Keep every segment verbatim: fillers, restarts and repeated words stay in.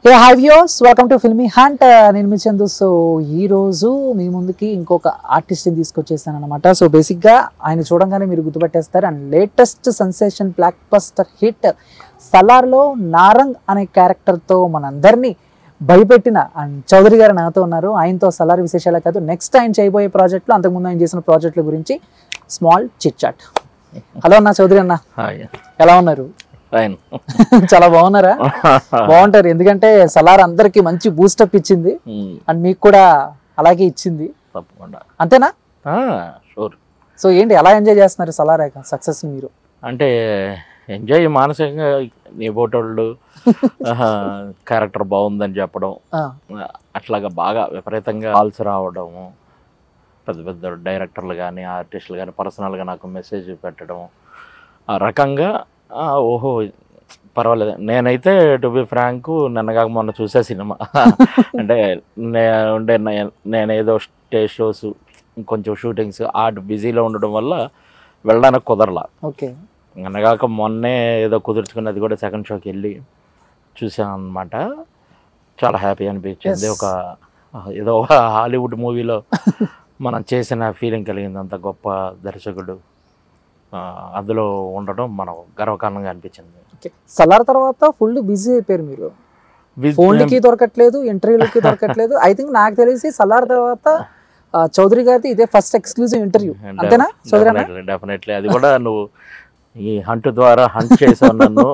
Hey hi viewers, welcome to filmy hunt. నేను మీ Chandu. So ఈ రోజు మీ ముందుకి ఇంకొక ఆర్టిస్ట్ని తీసుకొచ్చేసాను అనమాట. సో బేసిక్గా ఆయన చూడంగానే మీరు గుర్తుపెట్టేస్తారు. And latest sensation blockbuster hit సలార్లో నారంగ్ అనే క్యారెక్టర్తో మనందరినీ భయపెట్టిన అండ్ చౌదరి గారు నాతో ఉన్నారు. ఆయనతో సలార్ విశేషాలే కాదు, నెక్స్ట్ ఆయన చేయబోయే ప్రాజెక్టులు, అంతకుముందు ఆయన చేసిన ప్రాజెక్టుల గురించి స్మాల్ చిట్ చాట్. హలో అన్న, చౌదరి అన్న, ఎలా ఉన్నారు? చాలా బాగున్నారా? బాగుంటారు, ఎందుకంటే సలార్ అందరికి మంచి బూస్టప్ ఇచ్చింది అండ్ మీకు కూడా అలాగే ఇచ్చింది. తప్పకుండా. అంతేనా? షూర్. సో ఏంటి, ఎలా ఎంజాయ్ చేస్తున్నారు సలార్ సక్సెస్ మీరు? అంటే ఎంజాయ్ మానసికంగా నీ బోటోళ్ళు క్యారెక్టర్ బాగుందని చెప్పడం, అట్లాగా బాగా విపరీతంగా కాల్స్ రావడము, పెద్ద పెద్ద డైరెక్టర్లు కానీ ఆర్టిస్టులు కానీ పర్సనల్గా నాకు మెసేజ్ పెట్టడం, ఆ రకంగా ఓహో పర్వాలేదు. నేనైతే టు బి ఫ్రాంక్ నిన్నగాక మొన్న చూసే సినిమా అంటే నే ఉండే నేను ఏదో స్టేజ్ షోస్ కొంచెం షూటింగ్స్ ఆర్ట్ బిజీలో ఉండడం వల్ల వెళ్ళడానికి కుదరలా. ఓకే. నిన్నగాక మొన్నే ఏదో కుదుర్చుకున్నది కూడా సెకండ్ షోకి వెళ్ళి చూసాను అనమాట. చాలా హ్యాపీ అనిపించింది. ఒక ఏదో ఒక హాలీవుడ్ మూవీలో మనం చేసిన ఫీలింగ్ కలిగింది. అంత గొప్ప దర్శకుడు అందులో ఉండడం మనం గర్వకారణంగా అనిపించింది. సలార్ తర్వాత ఫుల్ బిజీ అయిపోయారు మీరు. ఫోన్కి దొరకట్లేదు, ఇంటర్వ్యూలకి దొరకట్లేదు. ఐ థింక్ నాకు తెలిసి సలార్ తర్వాత చౌదరి గారిది ఇదే ఫస్ట్ ఎక్స్క్లూజివ్ ఇంటర్వ్యూ, అంతేనా చౌదరి? డెఫినెట్లీ. అది కూడా నువ్వు ఈ హంట్ ద్వారా హంట్ చేసావు నన్ను.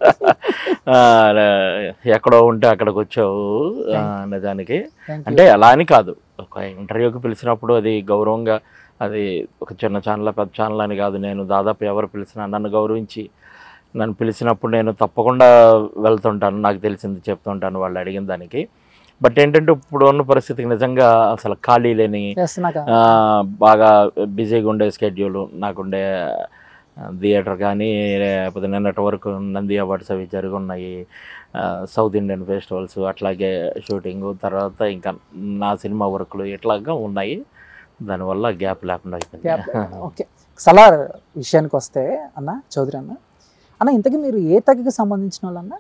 ఎక్కడో ఉంటే అక్కడికి వచ్చావు నిజానికి. అంటే అలా అని కాదు, ఒక ఇంటర్వ్యూకి పిలిచినప్పుడు అది గౌరవంగా, అది ఒక చిన్న ఛానల్ పెద్ద ఛానల్ అని కాదు. నేను దాదాపు ఎవరు పిలిచినా నన్ను గౌరవించి నన్ను పిలిచినప్పుడు నేను తప్పకుండా వెళ్తుంటాను, నాకు తెలిసింది చెప్తుంటాను వాళ్ళు అడిగిన దానికి. బట్ ఏంటంటే ఇప్పుడు ఉన్న పరిస్థితికి నిజంగా అసలు ఖాళీ లేని, బాగా బిజీగా ఉండే స్కెడ్యూల్ నాకుండే. థియేటర్ కానీ లేకపోతే నిన్నటి వరకు నంది అవార్డ్స్ అవి జరిగి ఉన్నాయి, సౌత్ ఇండియన్ ఫెస్టివల్స్, అట్లాగే షూటింగు, తర్వాత ఇంకా నా సినిమా వర్క్లు ఇట్లాగా ఉన్నాయి. దానివల్ల గ్యాప్ లేకుండా అయిపోయింది. ఓకే. సలార్ విషయానికి వస్తే అన్న, చౌదరి అన్న అన్న ఇంతకీ మీరు ఏ తెగకి సంబంధించిన వాళ్ళన్నా?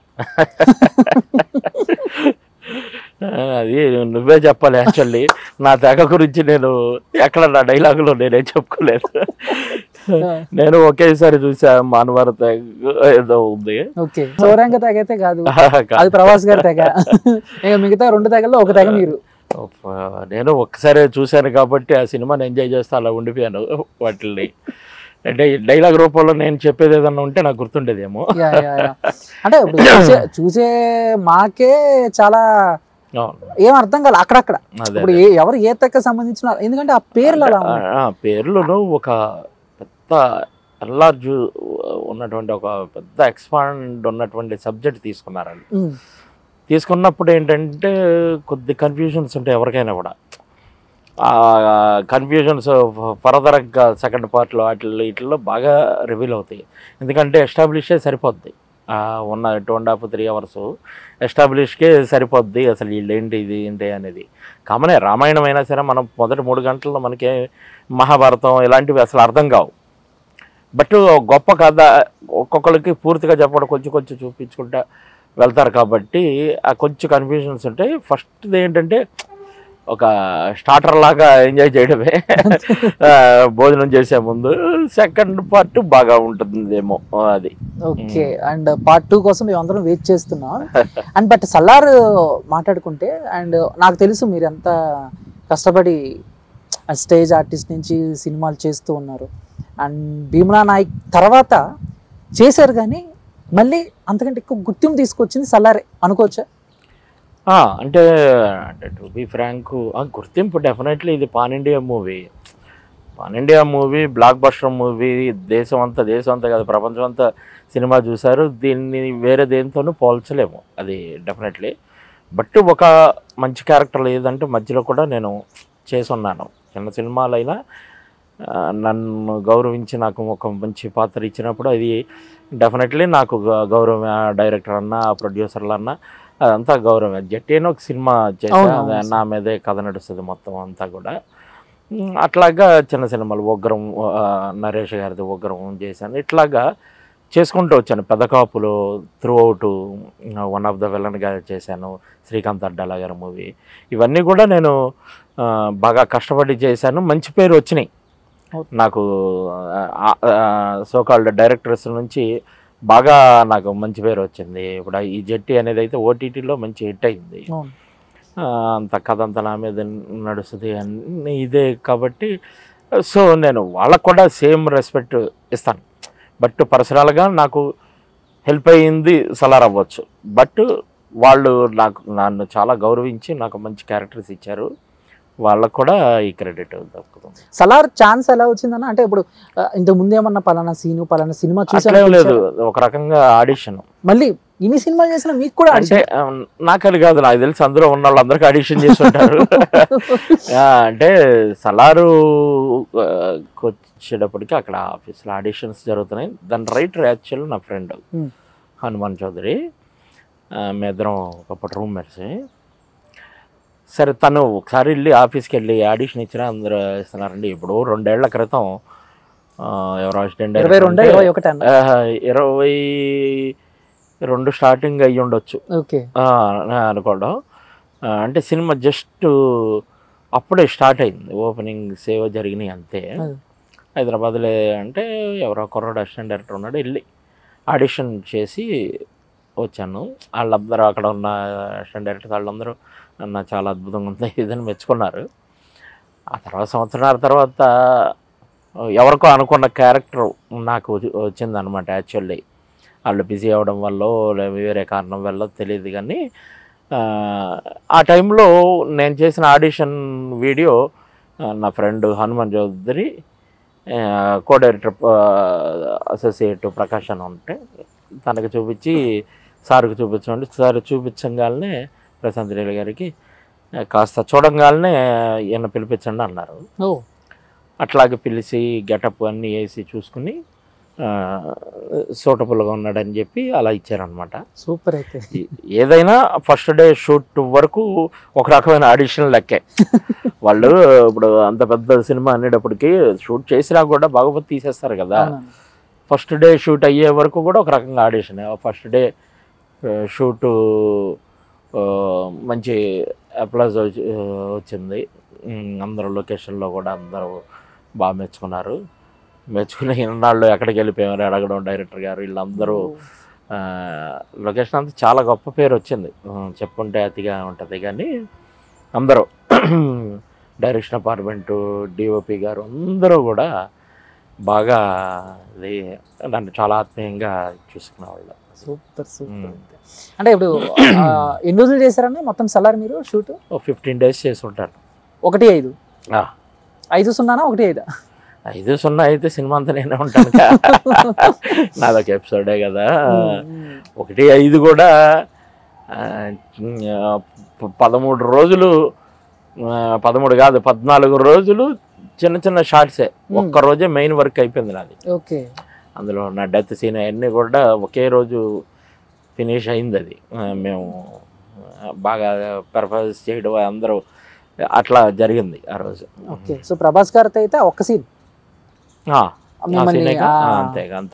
అది నువ్వే చెప్పాలి. యాక్చువల్లీ నా తెగ గురించి నేను ఎక్కడ నా డైలాగులో నేనేం చెప్పుకోలేదు. నేను ఒకేసారి చూసా మానవార తెగ ఏదో ఉంది. ఓకే. సౌరంగ తెగ అయితే కాదు, అది ప్రభాస్ గారి తెగ. మిగతా రెండు తెగల్లో ఒక తెగ మీరు. నేను ఒక్కసారి చూశాను కాబట్టి ఆ సినిమాని ఎంజాయ్ చేస్తే అలా ఉండిపోయాను వాటిని. అంటే డైలాగ్ రూపంలో నేను చెప్పేది ఏదన్నా ఉంటే నాకు గుర్తుండేదేమో. అంటే చూసే మాకే చాలా ఏం అర్థం కాదు అక్కడక్కడ. ఇప్పుడు ఎవరు ఏ తెగ సంబంధించిన, ఎందుకంటే ఆ పేర్లు అలా పేర్లను ఒక పెద్ద ఎల్లార్జ్ ఉన్నటువంటి ఒక పెద్ద ఎక్స్పాండ్ ఉన్నటువంటి సబ్జెక్ట్ తీసుకున్నారండి. తీసుకున్నప్పుడు ఏంటంటే కొద్ది కన్ఫ్యూజన్స్ ఉంటాయి ఎవరికైనా కూడా. కన్ఫ్యూజన్స్ ఫర్దర్గా సెకండ్ పార్ట్లో వాటిల్లో వీటిల్లో బాగా రివీల్ అవుతాయి. ఎందుకంటే ఎస్టాబ్లిషే సరిపోద్ది, ఉన్న two and half three hours ఎస్టాబ్లిష్కే సరిపోద్ది అసలు వీళ్ళు ఏంటి ఇది ఏంటి అనేది. కామనే రామాయణం అయినా సరే మనం మొదటి మూడు గంటల్లో మనకి మహాభారతం ఇలాంటివి అసలు అర్థం కావు. బట్ గొప్ప కథ ఒక్కొక్కరికి పూర్తిగా చెప్పడం కొంచెం కొంచెం చూపించుకుంటా వెళ్తారు కాబట్టి ఆ కొంచెం కన్ఫ్యూజన్స్ ఉంటాయి. ఫస్ట్ది ఏంటంటే ఒక స్టార్టర్ లాగా ఎంజాయ్ చేయడమే భోజనం చేసే ముందు. సెకండ్ పార్ట్ బాగా ఉంటుందేమో అది. ఓకే. అండ్ పార్ట్ టూ కోసం మేము అందరం వెయిట్ చేస్తున్నాం. అండ్ బట్ సలార్ మాట్లాడుకుంటే, అండ్ నాకు తెలుసు మీరు ఎంత కష్టపడి స్టేజ్ ఆర్టిస్ట్ నుంచి సినిమాలు చేస్తూ ఉన్నారు. అండ్ భీమ్లా నాయక్ తర్వాత చేశారు, కానీ మళ్ళీ అంతకంటే ఎక్కువ గుర్తింపు తీసుకొచ్చింది సలారే అనుకోవచ్చా? అంటే అంటే టు బి ఫ్రాంక్ గుర్తింపు డెఫినెట్లీ. ఇది pan India movie, pan India movie, blockbuster movie. దేశం అంతా దేశం అంతా కాదు ప్రపంచం అంతా సినిమా చూశారు. దీన్ని వేరే దేనితోనూ పోల్చలేము, అది డెఫినెట్లీ. బట్ ఒక మంచి క్యారెక్టర్ ఏదంటే మధ్యలో కూడా నేను చేసున్నాను. చిన్న సినిమాలైనా నన్ను గౌరవించి నాకు ఒక మంచి పాత్ర ఇచ్చినప్పుడు అది డెఫినెట్లీ నాకు గౌరవం. డైరెక్టర్ అన్నా ప్రొడ్యూసర్లు అన్నా అదంతా గౌరవం. జట్టేనో ఒక సినిమా చేసా, నా మీదే కథ నడుస్తుంది మొత్తం అంతా కూడా. అట్లాగా చిన్న సినిమాలు ఉగ్రం, నరేష్ గారిది ఉగ్రం చేశాను. ఇట్లాగా చేసుకుంటూ వచ్చాను. పెద్ద కాపులు throughout one of the విలన్గా చేశాను, శ్రీకాంత్ అడ్డాల గారి మూవీ. ఇవన్నీ కూడా నేను బాగా కష్టపడి చేశాను. మంచి పేరు వచ్చినాయి నాకు. సోకాల్డ్ డైరెక్టర్స్ నుంచి బాగా నాకు మంచి పేరు వచ్చింది. ఇప్పుడు ఈ జట్టి అనేది అయితే ఓటీటీలో మంచి హిట్ అయింది. అంత కథ అంతా నా మీద నడుస్తుంది అన్నీ ఇదే కాబట్టి సో నేను వాళ్ళకు కూడా సేమ్ రెస్పెక్ట్ ఇస్తాను. బట్ పర్సనల్గా నాకు హెల్ప్ అయ్యింది సలార్ అవ్వచ్చు. బట్ వాళ్ళు నాకు నన్ను చాలా గౌరవించి నాకు మంచి క్యారెక్టర్స్ ఇచ్చారు. వాళ్ళకు కూడా ఈ క్రెడిట్ దక్కుతుంది. సలార్ ఛాన్స్ ఎలా వచ్చిందన్న? అంటే ఇప్పుడు ఇంతకు ముందు ఏమన్నా పలానా సీను పలానా సినిమా చూసా లేదు, ఒక రకంగా ఆడిషన్. మళ్ళీ ఇన్ని సినిమాలు చేసిన మీకు కూడా అంటే నాకని కాదు, నాకు తెలిసి అందులో ఉన్న వాళ్ళందరికీ ఆడిషన్ చేసి ఉంటారు. అంటే సలారు వచ్చేటప్పటికి అక్కడ ఆఫీస్లో ఆడిషన్స్ జరుగుతున్నాయి. దాని రైటర్ యాక్చువల్ నా ఫ్రెండ్ హనుమాన్ చౌదరి. మీ ఇద్దరం ఒకప్పటి రూమ్మేట్స్. సరే తను ఒకసారి వెళ్ళి ఆఫీస్కి వెళ్ళి ఆడిషన్ ఇచ్చినా అందరూ ఇస్తున్నారండి. ఇప్పుడు రెండేళ్ల క్రితం ఎవరో అసిస్టెంట్ ఇరవై రెండు స్టార్టింగ్ అయ్యి ఉండొచ్చు అనుకోవడం. అంటే సినిమా జస్ట్ అప్పుడే స్టార్ట్ అయింది, ఓపెనింగ్ సేవ జరిగినాయి అంతే. హైదరాబాద్లో అంటే ఎవరో కుర్రాడు అసిస్టెంట్ డైరెక్టర్ ఉన్నాడు, వెళ్ళి ఆడిషన్ చేసి వచ్చాను. వాళ్ళందరూ అక్కడ ఉన్న అసిస్టెంట్ డైరెక్టర్ వాళ్ళందరూ నన్ను చాలా అద్భుతంగా ఉంది ఇదని మెచ్చుకున్నారు. ఆ తర్వాత సంవత్సరాల తర్వాత ఎవరికో అనుకున్న క్యారెక్టర్ నాకు వచ్చిందనమాట. యాక్చువల్లీ వాళ్ళు బిజీ అవ్వడం వల్ల వేరే కారణం వల్ల తెలియదు కానీ ఆ టైంలో నేను చేసిన ఆడిషన్ వీడియో నా friend Hanuman Chowdary co director associate Prakash అని ఉంటే తనకు చూపించి సార్కి చూపించండి. సార్ చూపించగానే ప్రశాంత్ నీల్ గారికి కాస్త చూడంగానే ఈయన పిలిపించండి అన్నారు. అట్లాగే పిలిచి గెటప్ అన్నీ వేసి చూసుకుని సూటబుల్గా ఉన్నాడని చెప్పి అలా ఇచ్చారనమాట. సూపర్. అయితే ఏదైనా ఫస్ట్ డే షూట్ వరకు ఒక రకమైన ఆడిషన్ లెక్కే. వాళ్ళు ఇప్పుడు అంత పెద్ద సినిమా అనేటప్పటికి షూట్ చేసినా కూడా బాగోపోతే తీసేస్తారు కదా. ఫస్ట్ డే షూట్ అయ్యే వరకు కూడా ఒక రకంగా ఆడిషన్. ఫస్ట్ డే షూటు మంచి అప్లాజ్ వచ్చింది. అందరూ లొకేషన్లో కూడా అందరూ బాగా మెచ్చుకున్నారు. మెచ్చుకుని ఇన్నాళ్ళు ఎక్కడికి వెళ్ళిపోయారు అడగడం డైరెక్టర్ గారు వీళ్ళందరూ. లొకేషన్ అంతా చాలా గొప్ప పేరు వచ్చింది, చెప్పుకుంటే అతిగా ఉంటుంది కానీ అందరూ డైరెక్షన్ డిపార్ట్మెంటు డిఓపి గారు అందరూ కూడా బాగా ఇది నన్ను చాలా ఆత్మీయంగా చూసుకునే వాళ్ళు. Super super. అంటే ఇప్పుడు ఎన్ని రోజులు చేశారన్న మొత్తం సలార్ మీరు షూట్? ఫిఫ్టీన్ డేస్ చేసి ఉంటాను. ఒకటి ఐదు ఐదు సున్నానా ఒకటి ఐదా? ఐదు సున్నా అయితే సినిమా అంతా నేనే ఉంటాను, నాదొక ఎపిసోడే కదా. ఒకటి ఐదు కూడా పదమూడు రోజులు పదమూడు కాదు పద్నాలుగు రోజులు చిన్న చిన్న షార్ట్సే. ఒక్క రోజే మెయిన్ వర్క్ అయిపోయింది నాది. ఓకే. అందులో నా డెత్ సీన్ అవన్నీ కూడా ఒకే రోజు ఫినిష్ అయింది. అది మేము బాగా పెర్ఫార్మెన్స్ చేయడం అందరూ అట్లా జరిగింది ఆ రోజు. ఓకే. సో ప్రభాస్ గారితో అయితే ఒక్క సీన్ అంతే అంతే